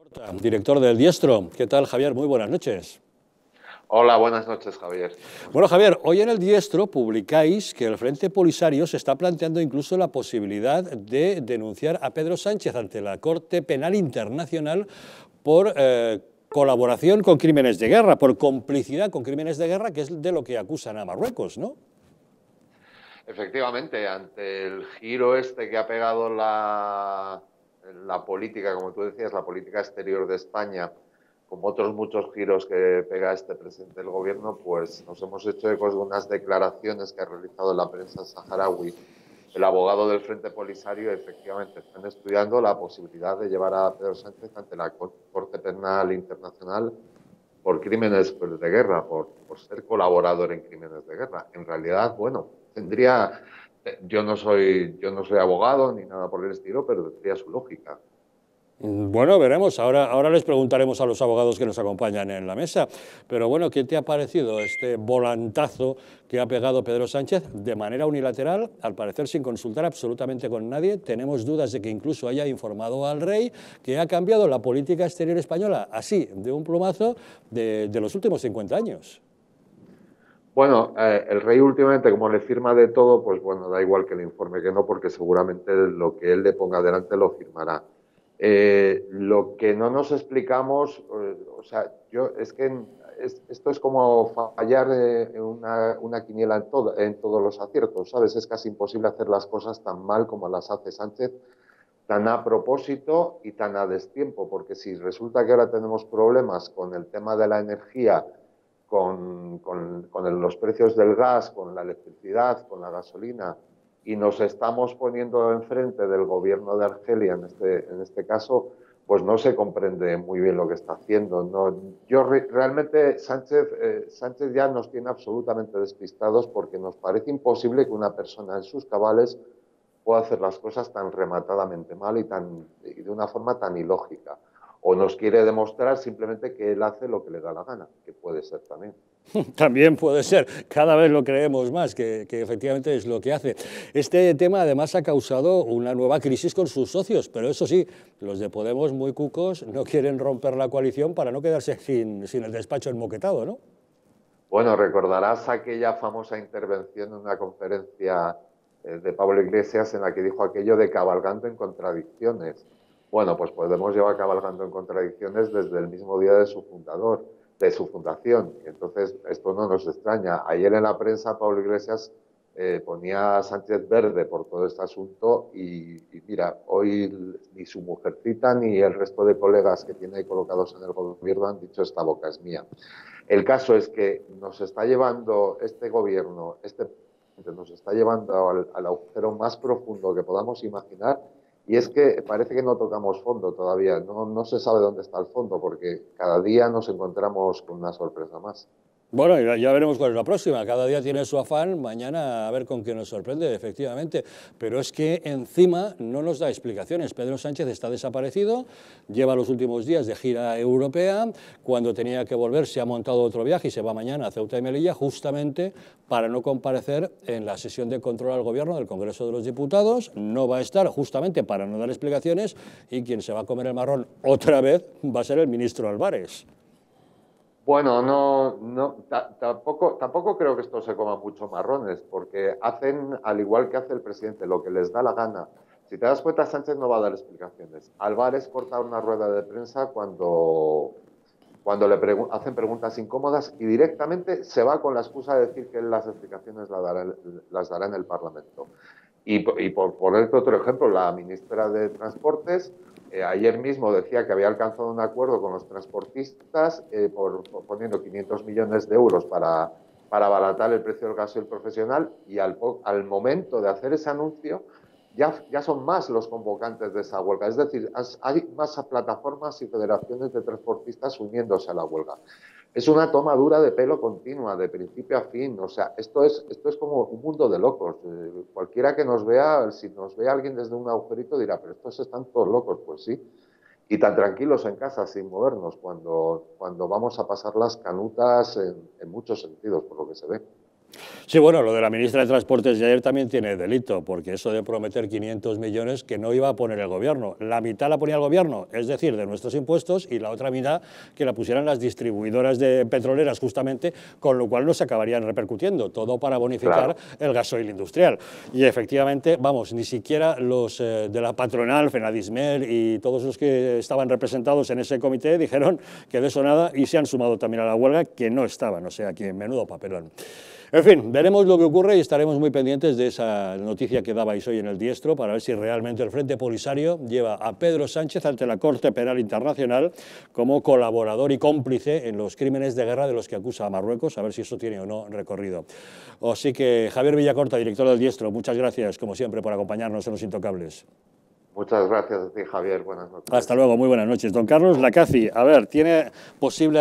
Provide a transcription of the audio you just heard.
Director del Diestro. ¿Qué tal, Javier? Muy buenas noches. Hola, buenas noches, Javier. Bueno, Javier, hoy en el Diestro publicáis que el Frente Polisario se está planteando incluso la posibilidad de denunciar a Pedro Sánchez ante la Corte Penal Internacional por colaboración con crímenes de guerra, por complicidad con crímenes de guerra, que es de lo que acusan a Marruecos, ¿no? Efectivamente, ante el giro este que ha pegado la política, como tú decías, la política exterior de España, como otros muchos giros que pega este presidente del gobierno, pues nos hemos hecho eco de unas declaraciones que ha realizado la prensa saharaui. El abogado del Frente Polisario, efectivamente, están estudiando la posibilidad de llevar a Pedro Sánchez ante la Corte Penal Internacional por crímenes de guerra, por ser colaborador en crímenes de guerra. En realidad, bueno, tendría, yo no soy abogado ni nada por el estilo, pero tendría su lógica. Bueno, veremos. Ahora les preguntaremos a los abogados que nos acompañan en la mesa. Pero bueno, ¿qué te ha parecido este volantazo que ha pegado Pedro Sánchez de manera unilateral, al parecer sin consultar absolutamente con nadie? Tenemos dudas de que incluso haya informado al rey, que ha cambiado la política exterior española así, de un plumazo, de los últimos 50 años. Bueno, el rey últimamente, como le firma de todo, pues bueno, da igual que le informe que no, porque seguramente lo que él le ponga delante lo firmará. Lo que no nos explicamos, o sea, es que esto es como fallar en una quiniela en todos los aciertos, ¿sabes? Es casi imposible hacer las cosas tan mal como las hace Sánchez, tan a propósito y tan a destiempo, porque si resulta que ahora tenemos problemas con el tema de la energía, con los precios del gas, con la electricidad, con la gasolina, y nos estamos poniendo enfrente del gobierno de Argelia en este caso, pues no se comprende muy bien lo que está haciendo. No, realmente Sánchez ya nos tiene absolutamente despistados, porque nos parece imposible que una persona en sus cabales pueda hacer las cosas tan rematadamente mal y de una forma tan ilógica. O nos quiere demostrar simplemente que él hace lo que le da la gana, que puede ser también. También puede ser, cada vez lo creemos más, que efectivamente es lo que hace. Este tema además ha causado una nueva crisis con sus socios, pero eso sí, los de Podemos, muy cucos, no quieren romper la coalición para no quedarse sin el despacho enmoquetado, ¿no? Bueno, recordarás aquella famosa intervención en una conferencia de Pablo Iglesias en la que dijo aquello de cabalgando en contradicciones. Bueno, pues Podemos llevar cabalgando en contradicciones desde el mismo día de su fundador, de su fundación. Entonces, esto no nos extraña. Ayer en la prensa Pablo Iglesias ponía a Sánchez verde por todo este asunto y mira, hoy ni su mujercita ni el resto de colegas que tiene ahí colocados en el gobierno han dicho esta boca es mía. El caso es que nos está llevando este gobierno, nos está llevando al agujero más profundo que podamos imaginar, y es que parece que no tocamos fondo todavía, no se sabe dónde está el fondo, porque cada día nos encontramos con una sorpresa más. Bueno, ya veremos cuál es la próxima. Cada día tiene su afán, mañana a ver con qué nos sorprende, efectivamente. Pero es que encima no nos da explicaciones. Pedro Sánchez está desaparecido, lleva los últimos días de gira europea, cuando tenía que volver se ha montado otro viaje y se va mañana a Ceuta y Melilla, justamente para no comparecer en la sesión de control al gobierno del Congreso de los Diputados. No va a estar justamente para no dar explicaciones, y quien se va a comer el marrón otra vez va a ser el ministro Álvarez. Bueno, tampoco creo que esto se coma mucho marrones, porque hacen, al igual que hace el presidente, lo que les da la gana. Si te das cuenta, Sánchez no va a dar explicaciones. Álvarez corta una rueda de prensa cuando hacen preguntas incómodas, y directamente se va con la excusa de decir que él las explicaciones las dará en el Parlamento. Y por ponerte otro ejemplo, la ministra de Transportes ayer mismo decía que había alcanzado un acuerdo con los transportistas por poniendo 500 millones de euros para abaratar el precio del gasoil profesional, y al momento de hacer ese anuncio ya son más los convocantes de esa huelga. Es decir, hay más plataformas y federaciones de transportistas uniéndose a la huelga. Es una tomadura de pelo continua, de principio a fin. O sea, esto es como un mundo de locos. Cualquiera que nos vea, si nos ve alguien desde un agujerito, dirá, pero estos están todos locos. Pues sí. Y tan tranquilos en casa, sin movernos, cuando vamos a pasar las canutas en muchos sentidos, por lo que se ve. Sí, bueno, lo de la ministra de Transportes de ayer también tiene delito, porque eso de prometer 500 millones que no iba a poner el gobierno. La mitad la ponía el gobierno, es decir, de nuestros impuestos, y la otra mitad que la pusieran las distribuidoras de petroleras, justamente, con lo cual no se acabarían repercutiendo, todo para bonificar el gasoil industrial. Y efectivamente, vamos, ni siquiera los de la patronal, Fenadismer y todos los que estaban representados en ese comité dijeron que de eso nada, y se han sumado también a la huelga, que no estaban, o sea, que menudo papelón. En fin, veremos lo que ocurre y estaremos muy pendientes de esa noticia que dabais hoy en El Diestro para ver si realmente el Frente Polisario lleva a Pedro Sánchez ante la Corte Penal Internacional como colaborador y cómplice en los crímenes de guerra de los que acusa a Marruecos, a ver si eso tiene o no recorrido. Así que Javier Villacorta, director del Diestro, muchas gracias, como siempre, por acompañarnos en Los Intocables. Muchas gracias a ti, Javier. Buenas noches. Hasta luego, muy buenas noches. Don Carlos Lacaci, a ver, ¿tiene posible